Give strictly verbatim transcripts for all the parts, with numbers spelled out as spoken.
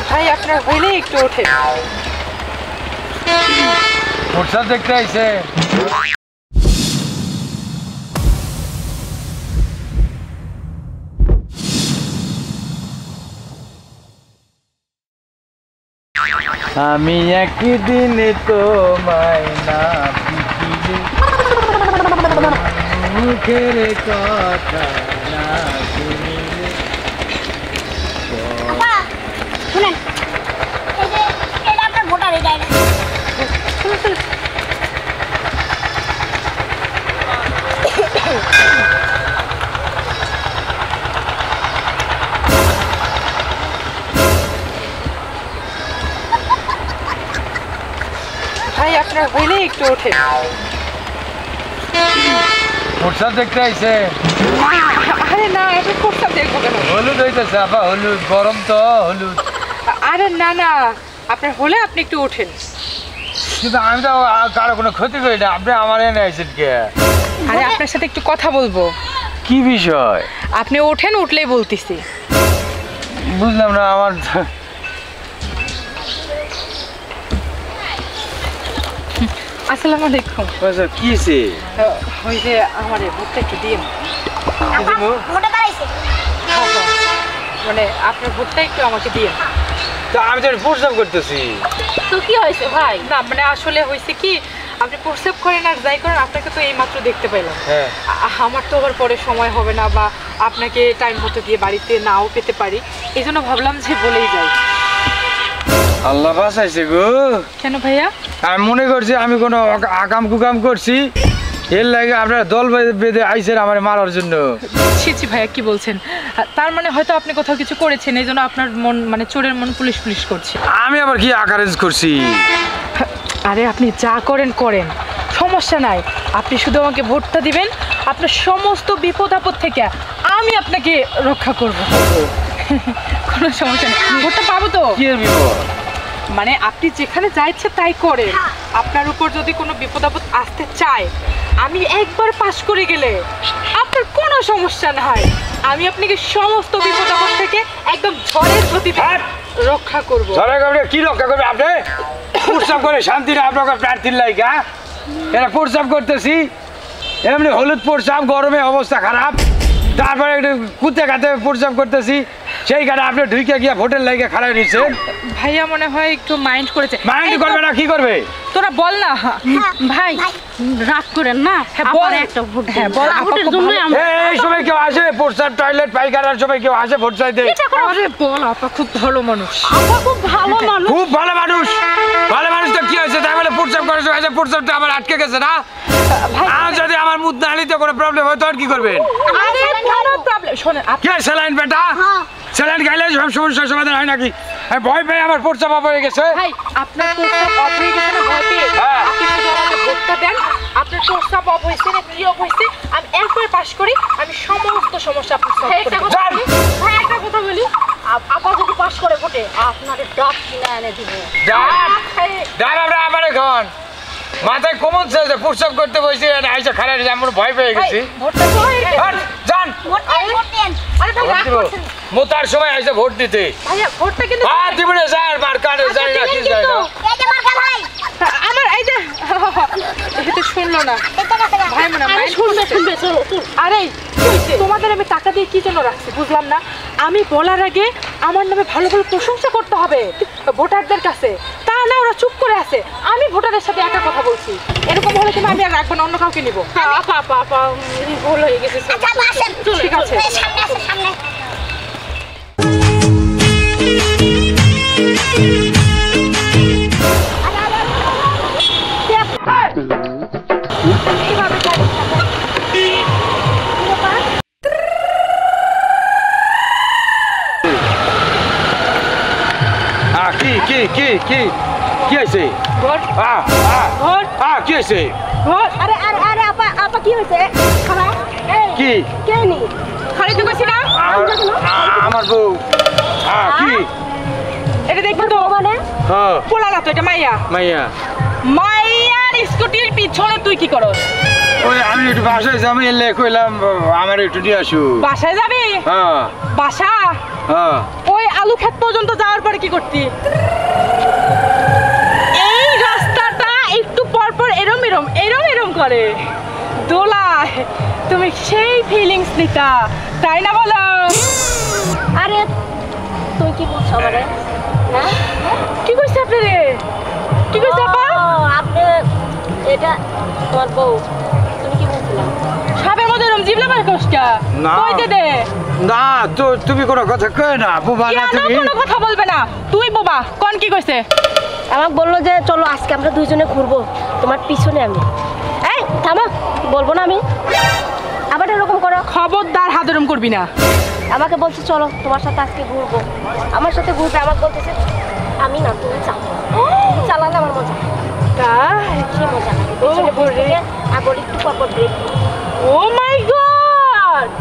ভাই আপনার হইলে একটু ওঠে প্রসাদ দেখতে আইছে আমি একদিন তোমায় না মুখের কথা না শুনিলে শুনেন এই যে এটা আপনার ভোটারে যায় না ভাই আপনার হইলে একটু ওঠে প্রসাদ দেখতে আইছে আরে না এটা প্রস্তাব দেখবো কেন হলুদ হইতেছে আপা হলুদ গরম তো হলুদ আরে না না আপনার হলে আপনি একটু ওঠেন কিন্তু আমি তো কারো কোনো ক্ষতি করি না আপনি আমার এনে আইছেন কে আরে আপনার সাথে একটু কথা বলবো কি বিষয় আপনি ওঠেন উঠলেই বলতেছি বুঝলাম না আমার আসসালামু আলাইকুম কি সে ওই যে আমার ভোটটা একটু দিন ভোটে দাঁড়াইছে মানে আপনার ভোটটা একটু আমাকে দিন তো আমি তো প্রস্তাব করতেছি তো কি হয়েছে ভাই না মানে আসলে হয়েছে কি আপনি প্রস্তাব করেন আর যাই করেন আপনাকে তো এইমাত্র দেখতে পেলাম হ্যাঁ আমার তো আবার পরে সময় হবে না বা আপনাকে টাইম মতো গিয়ে বাড়িতে নাও পেতে পারি এই জন্য ভাবলাম যে বলেই যাই আল্লাহ বাঁচাইছে গো কেন ভাইয়া আমি মনে করছি আমি কোনো আকাম কুকাম করছি এর লাগে আপনারা দল বেঁধে আইছেন আমার মারার জন্য ছি ছি ভাইয়া কি বলছেন তার মানে হয়তো আপনি কোথাও কিছু করেছেন এই জন্য আপনার মন মানে চোরের মন পুলিশ পুলিশ করছে আমি আবার কি আকারেজ করছি আরে আপনি যা করেন করেন সমস্যা নাই আপনি শুধু আমাকে ভোটটা দিবেন আপনার সমস্ত বিপদ আপদ থেকে আমি আপনাকে রক্ষা করব কোনো সমস্যা নেই ভোটটা পাবো তো কি এর বিপদ মানে আপনি যেখানে যা ইচ্ছে তাই করেন আপনার উপর যদি কোনো বিপদ আপদ আসতে চায় আমি একবার পাস করে গেলে আপনার কোনো সমস্যা নাই আমি আপনাকে সমস্ত বিপদ আপদ থেকে একদম ঝড়ের গতি রক্ষা করব ঝড়ের গতি কি রক্ষা করবে আপনি প্রস্তাব করে শান্তি না আপনাকে প্রার্থীর লাইগা এরা প্রস্তাব করতেছি এমনি হলুদ প্রস্তাব গরমে অবস্থা খারাপ তারপরে একটু কুত্তে খাতে প্রস্তাব করতেছি সেই কারণে আপনি ঢুকে গিয়ে ভোটের লাইগে খারাপ নিচ্ছেন ভাইয়া মনে হয় একটু মাইন্ড করেছে মাইন্ড করবে না কি করবে তোরা বল না ভাই রাগ করেন না বল একটা ভোট হ্যাঁ বল ভোটের জন্য এই সময় কেউ আসে প্রস্তাব টয়লেট পায়খানার সময় কেউ আসে ভোট চাইতে আরে বল আপা খুব ভালো মানুষ আপা খুব ভালো মানুষ খুব ভালো মানুষ ভালো মানুষ তো কি হয়েছে তাই বলে প্রস্তাব করার সময় প্রস্তাবটা আমার আটকে গেছে না আর যদি আমার মুদ না হালিতে কোনো প্রবলেম হয় তখন কি করবেন আরে কোনো প্রবলেম শোনেন কে স্যালাইন বেটা স্যালাইন খাইলে সব সমস্যার সমাধান হয় নাকি ভয় পেয়ে আমার প্রস্তাব অফ হয়ে গেছে ভাই আপনার প্রস্তাব অফ হয়ে গেছে না ভয় পেয়ে আপনি শুধু আমাকে ভোটটা দেন আপনার প্রস্তাব অফ হয়েছে না কি অফ হয়েছে আমি একবার পাস করি আমি সমস্ত সমস্যা আপনার সলভ করে দেব ভাই একটা কথা বলি আপা যদি পাস করে ভোটে আপনাদের ডাব কিনে এনে দিব ডাব ডাব আমরা আবার এখন মাথায় কমন চলছে প্রস্তাব করতে বসে আইসা খারাপ আমরা ভয় পেয়ে গেছি ভোটটা তো হয়ে গেছে যান ভোট দেন আরে ভাই রাগ করছেন মোতার সময় আইসা ভোট দিতে ভাইয়া ভোটটা কিন্তু হ্যাঁ দিবনে স্যার মার্কাটে যাই না কি যাই না এই যে মার্কা ভাই আমার এই যে এটা শুনলো না এটা কাছে ভাই মনে আরে হয় শুনবে শুনবে চলো চলো আরে তোমাদের আমি টাকা দিয়ে কি জন্য রাখছি বুঝলাম না আমি বলার আগে আমার নামে ভালো ভালো প্রশংসা করতে হবে ভোটারদের কাছে তা না ওরা চুপ করে আছে আমি ভোটারের সাথে একা কথা বলছি এরকম হলে কিন্তু আমি আর রাখবো না অন্য কাউকে নিবো আপা আপা আপা ভুল হয়ে গেছে আচ্ছা আসেন ঠিক আছে এই সামনে আসেন সামনে কি কি কি কি কি আছে ভোট হ্যাঁ হ্যাঁ ভোট হ্যাঁ কি আছে ভোট আরে আরে আরে আপা আপা কি হইছে খালা এই কি কে নি খালি তো কইছি না আমার বউ হ্যাঁ কি এটা দেখো তো মানে হ্যাঁ পোলা না তো এটা মাইয়া মাইয়া মাইয়ার স্কুটির পিছনে তুই কি করস ওই আমি একটু বাসায় যাবো এলে কইলাম আমার একটু নিয়ে আসু বাসায় যাবি হ্যাঁ বাসা হ্যাঁ ওই আলু ক্ষেত পর্যন্ত যাওয়ার পরে কি করতি? এই রাস্তাটা একটু পর পর এরম এরম এরম এরম করে। দোলা, তুমি সেই ফিলিংস নিতা, তাই না বলো? আরে তুই কি বলছো আমারে? হ্যাঁ কি কইছে আপনারে? কি কইছে আপা? ও, আপনি এটা তোমার বউ, তুমি কি বলছিলা? সাপের মধ্যে এরম জিবলা পায় কষ্টা না। কইতে দে। না তো তুমি কোনো কথা কই না বুবা না কেন তুমি। কোনো কথা বলবে না? তুই বোবা, কোন কি কইছে? আমাকে বললো যে চলো আজকে আমরা দুইজনে ঘুরবো, তোমার পিছনে আমি। এই থামো, বলবো না আমি, আবার এরকম করো। খবরদার হাত এরম করবি না। আমাকে বলছে চলো তোমার সাথে আজকে ঘুরবো, আমার সাথে ঘুরবে। আমাকে বলতেছে আমি না, তুমি চালো, তুমি চালালে আমার মজা। তাই? কি মজা লাগে পিছনে বসে থেকে আবার একটু পর পর ব্রেক। ও মাই গড,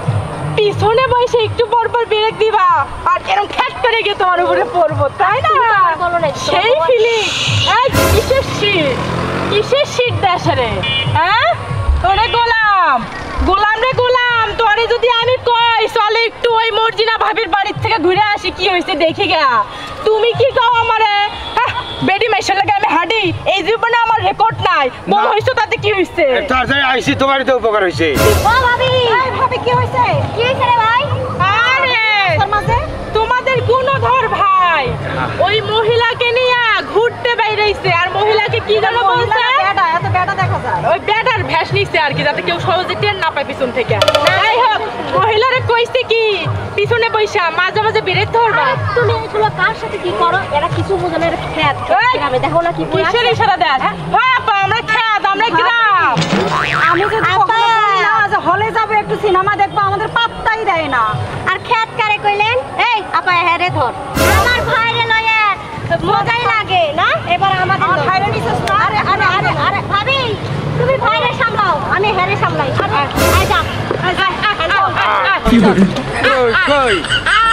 পিছনে বসে একটু পর পর ব্রেক দিবা আর এরকম খ্যাট করে গিয়ে তোমার উপরে পড়বো, তাই না? তুমি তো আমার বলো নাই, তোমার সেই বউ- ফিলিং। এই কিসের শীত, কিসের শীত দেশে রে? হ্যাঁ তোরে গোলাম, গোলাম রে গোলাম, তোরে যদি আমি কই চলে একটু ওই মর্জিনা ভাবির বাড়ির থেকে ঘুরে আসি, কি হয়েছে দেখি গা, তুমি কি কও আমারে? হ্যাঁ, বেডি মাইশার লাগে আমি হাঁটি, এই জীবনে আমার রেকর্ড নাই। বল না। হইছো তাতে কি হইছে? তাড়াতাড়ি আইসি তোমারই তো উপকার হয়েছে। ও ভাবি, এই ভাবি কি হয়েছে? কি হয়েছে রে ভাই? আরে তোর মাঝে তোমাদের গুণধর ভাই ওই মহিলাকে নিয়ে ঘুরতে বাইরেছে, আর মহিলাকে কি যেন বলছে? এত বেটা দেখা যায়। ওই ব্যাটার ভ্যাস নিচ্ছে আর কি, যাতে কেউ সহজে টের না পায় পিছন থেকে। যাই হোক, মহিলারে কইছে কি পিছনে বইসা মাঝে মাঝে বেরেত ধরবা। তুমি এগুলো কার সাথে কি করো? এরা কিছু বোঝে না, এরা খেত এই! গ্রামে দেখো না কি বলে কিসের আসছে? ইশারা দেন? হ্যাঁ আপা, আমরা খ্যাত, আমরা গ্রাম। আমি যদি আপা! কখনো বলি না যে হলে যাবো একটু সিনেমা দেখবো, আমাদের পাত্তাই দেয় না। আর খেত কারে কইলেন? এই আপা হেরে ধর, আমার ভাইরে লয়ে মজাই লাগে না। এবার আমাদের আমার লও। ভাইরে নিছিস না? আরে আরে আরে আরে ভাবি, তুমি ভাইরে সামলাও, আমি হেরে সামলাই। আরে আয় যা, আয় যা, আয় যাও। কই কই